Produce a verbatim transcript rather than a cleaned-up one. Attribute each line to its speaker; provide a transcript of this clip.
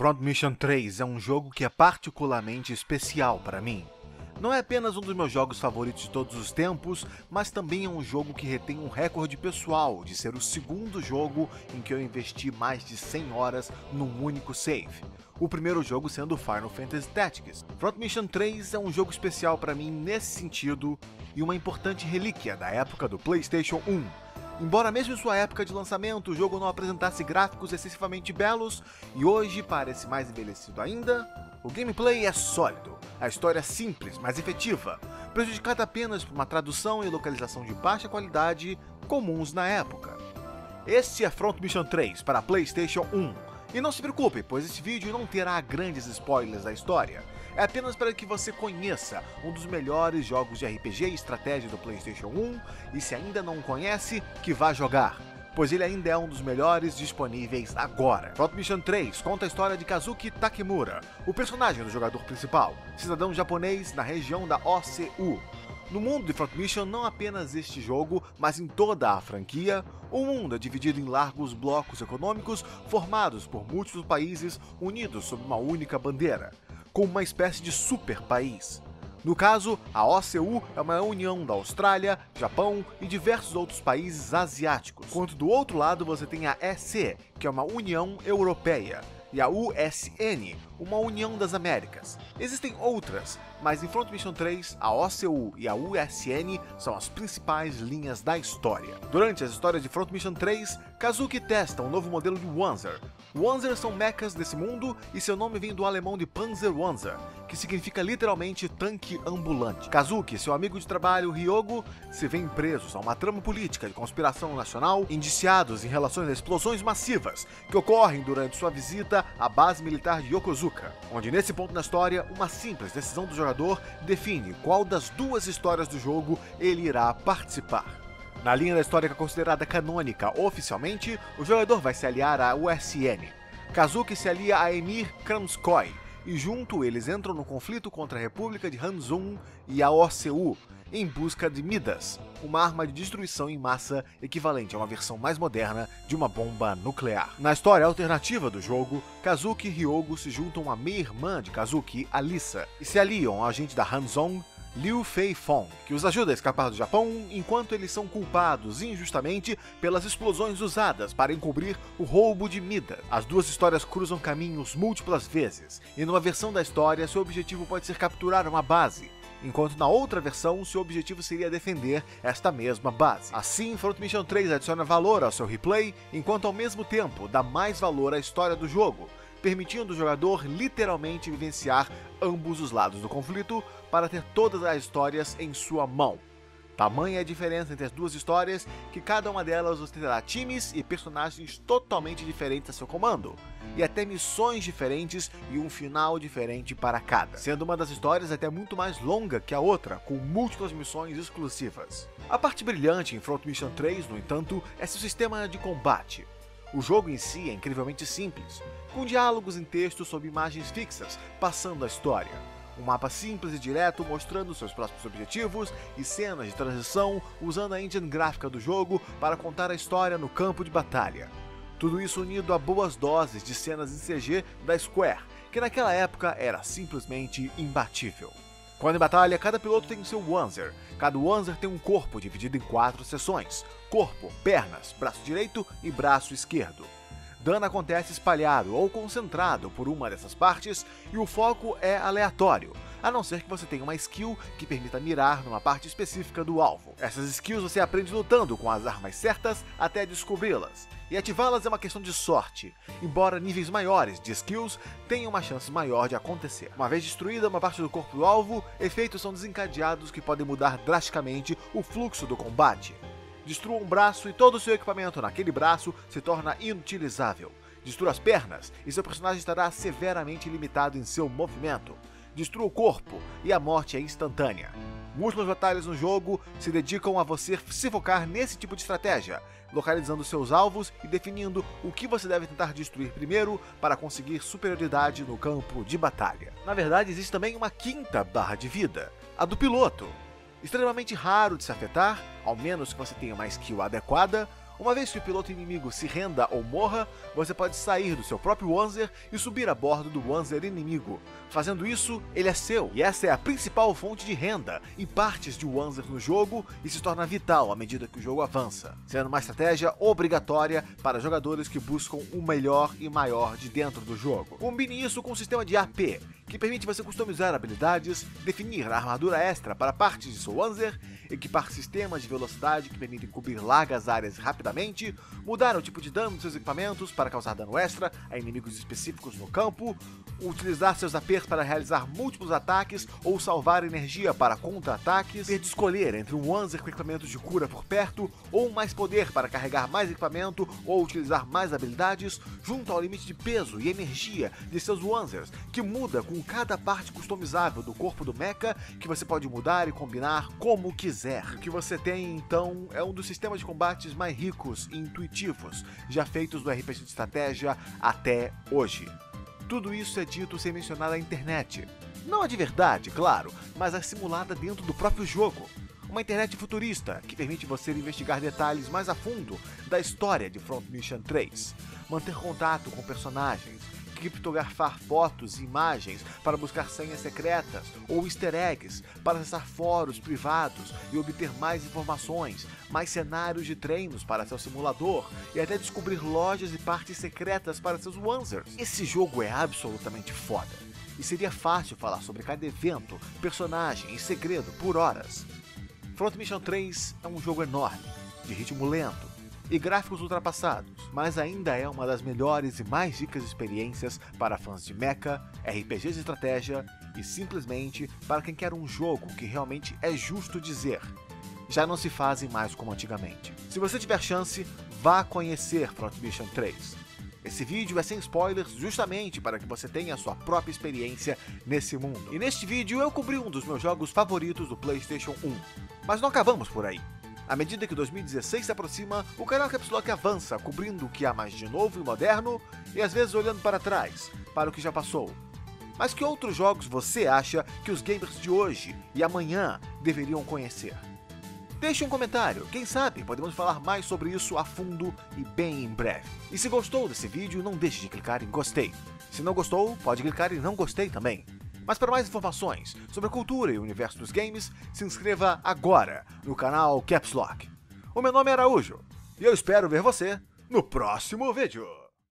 Speaker 1: Front Mission três é um jogo que é particularmente especial para mim. Não é apenas um dos meus jogos favoritos de todos os tempos, mas também é um jogo que retém um recorde pessoal de ser o segundo jogo em que eu investi mais de cem horas num único save. O primeiro jogo sendo Final Fantasy Tactics. Front Mission três é um jogo especial para mim nesse sentido e uma importante relíquia da época do PlayStation um. Embora mesmo em sua época de lançamento o jogo não apresentasse gráficos excessivamente belos e hoje parece mais envelhecido ainda, o gameplay é sólido, a história é simples, mas efetiva, prejudicada apenas por uma tradução e localização de baixa qualidade comuns na época. Este é Front Mission três para PlayStation um, e não se preocupe, pois este vídeo não terá grandes spoilers da história. É apenas para que você conheça um dos melhores jogos de R P G e estratégia do PlayStation um, e se ainda não o conhece, que vá jogar, pois ele ainda é um dos melhores disponíveis agora. Front Mission três conta a história de Kazuki Takemura, o personagem do jogador principal, cidadão japonês na região da O C U. No mundo de Front Mission, não apenas este jogo, mas em toda a franquia, o mundo é dividido em largos blocos econômicos formados por múltiplos países unidos sob uma única bandeira, como uma espécie de super país. No caso, a O C U é uma união da Austrália, Japão e diversos outros países asiáticos, enquanto do outro lado você tem a E C, que é uma União Europeia, e a U S N, uma União das Américas. Existem outras, mas em Front Mission três, a O C U e a U S N são as principais linhas da história. Durante as histórias de Front Mission três, Kazuki testa um novo modelo de Wanzer. Wanzer são mechas desse mundo e seu nome vem do alemão de Panzerwanzer, que significa literalmente tanque ambulante. Kazuki e seu amigo de trabalho Ryogo se veem presos a uma trama política de conspiração nacional, indiciados em relação a explosões massivas que ocorrem durante sua visita à base militar de Yokozuka, onde nesse ponto na história, uma simples decisão do jogador define qual das duas histórias do jogo ele irá participar. Na linha da história que é considerada canônica oficialmente, o jogador vai se aliar à U S N. Kazuki se alia a Emir Kramskoy, e junto eles entram no conflito contra a República de Hanzhong e a O C U, em busca de Midas, uma arma de destruição em massa equivalente a uma versão mais moderna de uma bomba nuclear. Na história alternativa do jogo, Kazuki e Ryogo se juntam à meia-irmã de Kazuki, Alisa, e se aliam ao agente da Hanzhong, Liu Feifong, que os ajuda a escapar do Japão enquanto eles são culpados injustamente pelas explosões usadas para encobrir o roubo de Midas. As duas histórias cruzam caminhos múltiplas vezes, e numa versão da história seu objetivo pode ser capturar uma base, enquanto na outra versão seu objetivo seria defender esta mesma base. Assim, Front Mission três adiciona valor ao seu replay, enquanto ao mesmo tempo dá mais valor à história do jogo, permitindo o jogador literalmente vivenciar ambos os lados do conflito para ter todas as histórias em sua mão. Tamanha é a diferença entre as duas histórias que cada uma delas ostentará times e personagens totalmente diferentes a seu comando, e até missões diferentes e um final diferente para cada, sendo uma das histórias até muito mais longa que a outra, com múltiplas missões exclusivas. A parte brilhante em Front Mission três, no entanto, é seu sistema de combate. O jogo em si é incrivelmente simples, com diálogos em texto sob imagens fixas, passando a história. Um mapa simples e direto mostrando seus próximos objetivos e cenas de transição usando a engine gráfica do jogo para contar a história no campo de batalha. Tudo isso unido a boas doses de cenas em C G da Square, que naquela época era simplesmente imbatível. Quando em batalha, cada piloto tem o seu Wanzer. Cada Wanzer tem um corpo dividido em quatro seções: corpo, pernas, braço direito e braço esquerdo. Dano acontece espalhado ou concentrado por uma dessas partes e o foco é aleatório, a não ser que você tenha uma skill que permita mirar numa parte específica do alvo. Essas skills você aprende lutando com as armas certas até descobri-las, e ativá-las é uma questão de sorte, embora níveis maiores de skills tenham uma chance maior de acontecer. Uma vez destruída uma parte do corpo do alvo, efeitos são desencadeados que podem mudar drasticamente o fluxo do combate. Destrua um braço e todo o seu equipamento naquele braço se torna inutilizável. Destrua as pernas e seu personagem estará severamente limitado em seu movimento. Destrua o corpo e a morte é instantânea. Múltiplas batalhas no jogo se dedicam a você se focar nesse tipo de estratégia, localizando seus alvos e definindo o que você deve tentar destruir primeiro para conseguir superioridade no campo de batalha. Na verdade, existe também uma quinta barra de vida, a do piloto. Extremamente raro de se afetar, ao menos que você tenha uma skill adequada, Uma vez que o piloto inimigo se renda ou morra, você pode sair do seu próprio Wanzer e subir a bordo do Wanzer inimigo. Fazendo isso, ele é seu, e essa é a principal fonte de renda e partes de Wanzer no jogo e se torna vital à medida que o jogo avança, sendo uma estratégia obrigatória para jogadores que buscam o melhor e maior de dentro do jogo. Combine isso com um sistema de A P, que permite você customizar habilidades, definir a armadura extra para partes de seu Wanzer, equipar sistemas de velocidade que permitem cobrir largas áreas rapidamente, mudar o tipo de dano dos seus equipamentos para causar dano extra a inimigos específicos no campo, utilizar seus A Ps para realizar múltiplos ataques ou salvar energia para contra-ataques, ter de escolher entre um Wanzer com equipamentos de cura por perto ou mais poder para carregar mais equipamento ou utilizar mais habilidades, junto ao limite de peso e energia de seus Wanzers, que muda com cada parte customizável do corpo do mecha, que você pode mudar e combinar como quiser. O que você tem, então, é um dos sistemas de combates mais ricos e intuitivos já feitos no R P G de estratégia até hoje. Tudo isso é dito sem mencionar a internet. Não a de verdade, claro, mas a simulada dentro do próprio jogo. Uma internet futurista que permite você investigar detalhes mais a fundo da história de Front Mission três, manter contato com personagens, criptografar fotos e imagens para buscar senhas secretas ou easter eggs para acessar fóruns privados e obter mais informações, mais cenários de treinos para seu simulador e até descobrir lojas e partes secretas para seus Wanzers. Esse jogo é absolutamente foda e seria fácil falar sobre cada evento, personagem e segredo por horas. Front Mission três é um jogo enorme, de ritmo lento e gráficos ultrapassados, mas ainda é uma das melhores e mais ricas experiências para fãs de mecha, R P Gs de estratégia e simplesmente para quem quer um jogo que realmente é justo dizer, já não se fazem mais como antigamente. Se você tiver chance, vá conhecer Front Mission três. Esse vídeo é sem spoilers justamente para que você tenha a sua própria experiência nesse mundo. E neste vídeo eu cobri um dos meus jogos favoritos do PlayStation um. Mas não acabamos por aí. À medida que dois mil e dezesseis se aproxima, o canal Caps Lock avança, cobrindo o que há mais de novo e moderno, e às vezes olhando para trás, para o que já passou. Mas que outros jogos você acha que os gamers de hoje e amanhã deveriam conhecer? Deixe um comentário, quem sabe podemos falar mais sobre isso a fundo e bem em breve. E se gostou desse vídeo, não deixe de clicar em gostei. Se não gostou, pode clicar em não gostei também. Mas para mais informações sobre a cultura e o universo dos games, se inscreva agora no canal Caps Lock. O meu nome é Araújo, e eu espero ver você no próximo vídeo.